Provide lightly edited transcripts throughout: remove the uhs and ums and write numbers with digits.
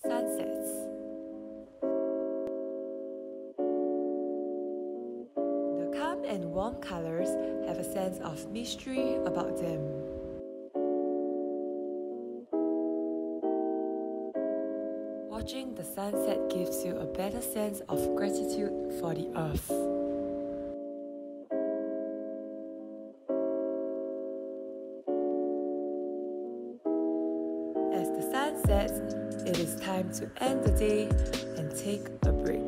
Sunsets. The calm and warm colors have a sense of mystery about them. Watching the sunset gives you a better sense of gratitude for the earth. As the sun sets, it is time to end the day and take a break.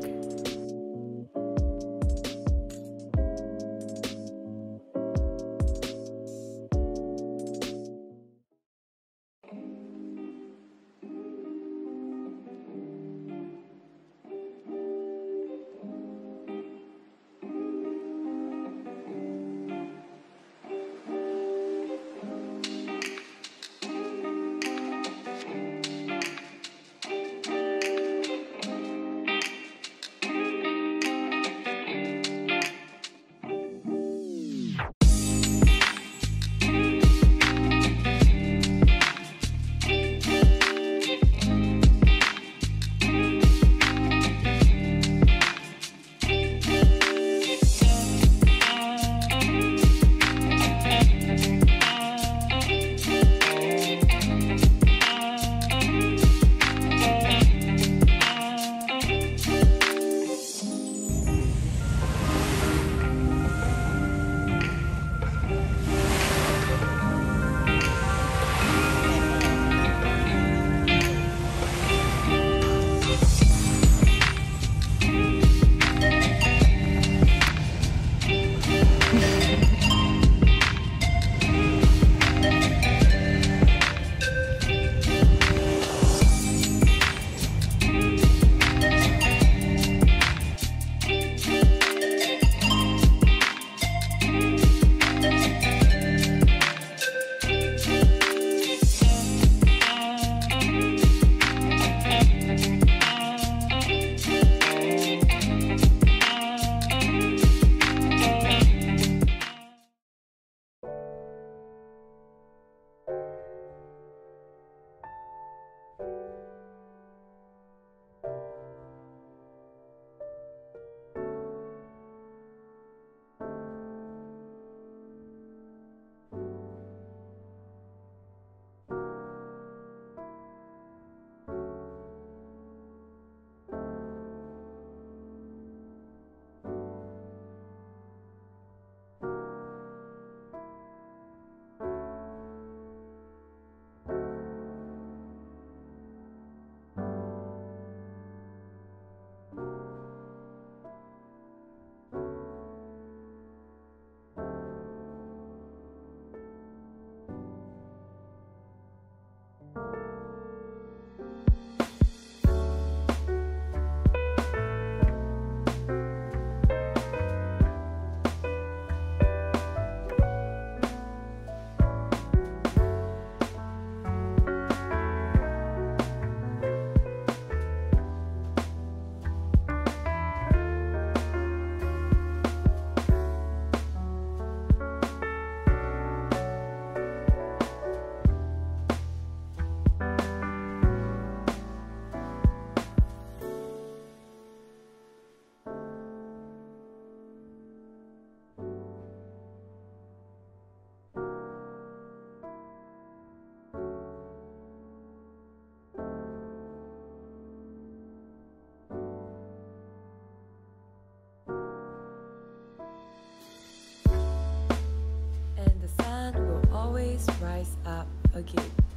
Rise up again.